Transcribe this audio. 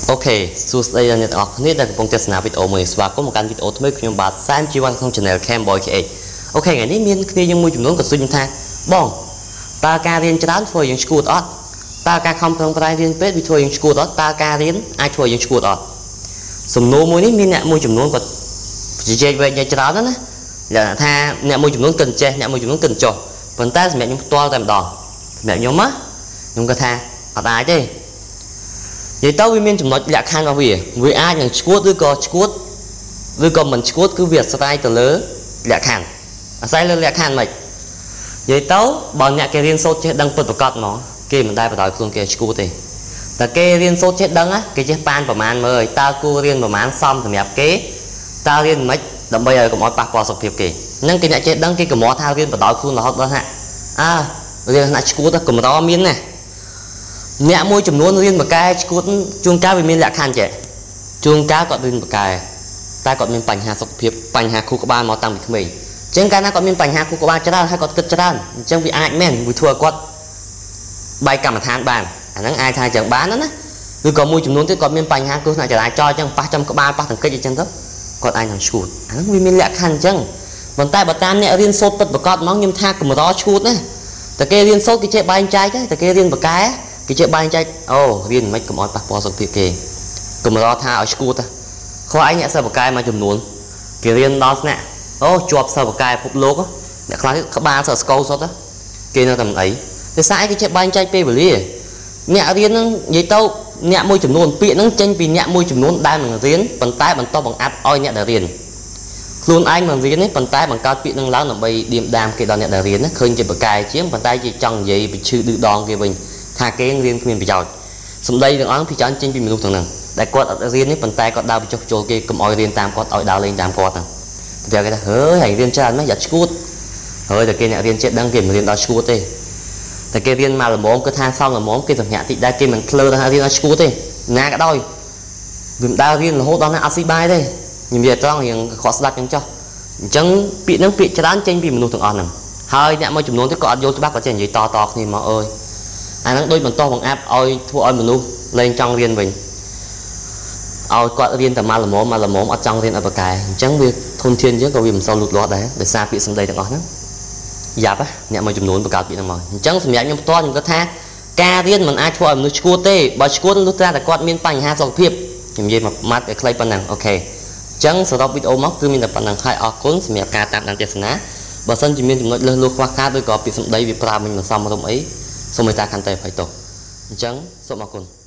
Ok, suốt đây là những học nét đang công tác nào video mới và có một căn video mớiខ្ញុំបាទសាមជីវ័នក្នុង channel Camboy KH អូខេថ្ងៃនេះមានគ្នាយើងមួយចំនួនក៏សួរខ្ញុំថាបងតើការរៀនច្រើនធ្វើយើងឈួតអត់តើការខំប្រឹងប្រែងរៀនពេទ្យវាធ្វើយើងឈួតអត់តើការរៀនអាចធ្វើយើងឈួតអត់សំណួរមួយនេះមានអ្នកមួយចំនួនក៏ជជែកវែងច្រើនណាស់ថាអ្នកមួយចំនួនគិតចេះអ្នកមួយចំនួនគិតចុះប៉ុន្តែសម្រាប់ខ្ញុំផ្ទាល់តែម្ដងសម្រាប់ខ្ញុំខ្ញុំគាត់ថាអត់អាចទេនិយាយទៅវាមានចំណុចលក្ខខណ្ឌរបស់វាអាចនឹងឈួតឬក៏ឈួតឬក៏មិនឈួតគឺវាអាស្រ័យទៅលើលក្ខខណ្ឌអាស្រ័យលើលក្ខខណ្ឌមិននិយាយទៅបើអ្នកគេរៀនសូត្រចេះដឹងពិតប្រាកដហ្មងគេមិនដែលបដ ாய் ខ្លួនគេឈួតទេតែគេរៀនសូត្រចេះដឹងគេចេះប៉ានប្រមាណមើលតើគួររៀនប្រមាណសមសម្រាប់គេតើរៀនមិនដើម្បីឲ្យកុំឲ្យប៉ះពាល់សុខភាពគេហ្នឹងគេអ្នកចេះដឹងគេកម្រថារៀនបដ ாய் ខ្លួនរហូតដល់ថារៀនណាឈួតកម្រមានណាអ្នកមួយចំនួនរៀនបកែឈួតជួនកាលវាមានលក្ខខណ្ឌចេះជួនកាលគាត់រៀនបកែតែគាត់មានបញ្ហាសុខភាពបញ្ហាខួរក្បាលមកតាំងពីក្មេងអញ្ចឹងកាលណាគាត់មានបញ្ហាខួរក្បាលច្រើនហើយគាត់គិតច្រើនអញ្ចឹងវាអាចមែនវាធ្វើឲ្យគាត់បែកកម្មដ្ឋានបានអាហ្នឹងអាចថាអញ្ចឹងបានណាឬក៏មួយចំនួនទៀតគាត់មានបញ្ហាគ្រោះថ្នាក់ចរាចរណ៍អញ្ចឹងប៉ះចំក្បាលប៉ះទង្គិចអញ្ចឹងទៅគាត់អាចនឹងឈួតអាហ្នឹងវាមានលក្ខខណ្ឌអញ្ចឹងប៉ុន្តែបើតាមអ្នករៀនសូត្រពិតប្រាកដហ្មងខ្ញុំថាកម្រឈួតណាតែគេរៀនសូត្រគេចេះបែងចែកតែគេរៀនបកែគេចេះបែងចែកអូរៀនមិនកុំឲ្យប៉ះពាល់សុខភាពគេកម្រថាឲ្យឈួតខោឯងអ្នកសិស្សបកែមួយចំនួនគេរៀនដល់ថ្នាក់អូជាប់សិស្សបកែពិភពលោកអ្នកខ្លះក្បាលសិស្សស្កូវសុទ្ធគេនៅតែមិនអីតែស្អែកគេចេះបែងចែកពេលវេលាអ្នករៀនហ្នឹងនិយាយទៅអ្នកមួយចំនួនពាក្យហ្នឹងចេញពីអ្នកមួយចំនួនដែលមិនរៀនប៉ុន្តែបន្តបង្អាប់ឲ្យអ្នកដែលរៀនខ្លួនឯងមិនរៀនទេប៉ុន្តែបង្កើតពាក្យហ្នឹងឡើងដើម្បីឌៀមដាមគេដល់អ្នកដែលរៀនណាឃើញជាបកែជាងប៉ុន្តែជាចង់និយាយពីឈឺឌឺដងគេវិញថាគេរៀនគ្មានប្រយោជន៍សម្ដីទាំងអង្គពីច្រើនចេញពីមនុស្សទាំងហ្នឹងដែលគាត់អត់រៀនទេប៉ុន្តែគាត់ដើរបញ្ចុះចូលគេកុំឲ្យរៀនតាមគាត់ឲ្យដើរលេងតាមគាត់ហ្នឹងតែគេថាហើយរៀនច្រើនណាស់យ៉ាឈួតហើយតែគេអ្នករៀនចេះដឹងគេមិនរៀនដល់ឈួតទេតែគេរៀនមកល្មមគឺថាសំល្មមគេសម្រាប់តិចដែរគេមិនភ្លើថារៀនឲ្យឈួតទេណាក៏ដោយវាមិនដើររៀនរហូតដល់ណាអត់ស៊ីបាយទេខ្ញុំនិយាយត្រង់រៀងខកស្ដាច់ចឹងចុះអញ្ចឹងពាក្យហ្នឹងពាក្យច្រើនចេញពីមនុស្សទាំងអស់ហ្នឹងហើយអ្នកមួយចំនួនទៀតក៏អត់យល់ច្បាស់គាត់ចេះនិយាយតគ្នាមកអើយអាហ្នឹងដូចបន្តបង្អាប់ឲ្យធ្វើឲ្យមនុស្សលែងចង់រៀនវិញឲ្យគាត់រៀនតែមកល្មមអត់ចង់រៀនឲ្យបកែអញ្ចឹងវាធនធានយើងក៏វាមិនសូវលូតលាស់ដែរដោយសារពាក្យសម្ដីទាំងអស់ហ្នឹងយ៉ាប់អ្នកមួយចំនួនបង្កើតពាក្យហ្នឹងមកអញ្ចឹងសម្រាប់ខ្ញុំផ្ទាល់ខ្ញុំគាត់ថាការរៀនមិនអាចធ្វើឲ្យមនុស្សឈួតទេបើឈួតលុះត្រាតែគាត់មានបញ្ហាសុខភាពខ្ញុំនិយាយមួយម៉ាត់ឲ្យខ្លីប៉ុណ្ណឹងអូខេអញ្ចឹងសរុបវីដេអូមកគឺមានតែប៉ុណ្ណឹងហើយអរគុណសម្រាប់ការតាមដានទស្សនាបើសិនជាមានចំណុចលើសលួសខ្វះខាតឬក៏ពាក្យសម្ដីវាប្រើមិនសមរម្យអីសូមមេត្តាខន្តីអភ័យទោសអញ្ចឹងសូមអរគុណ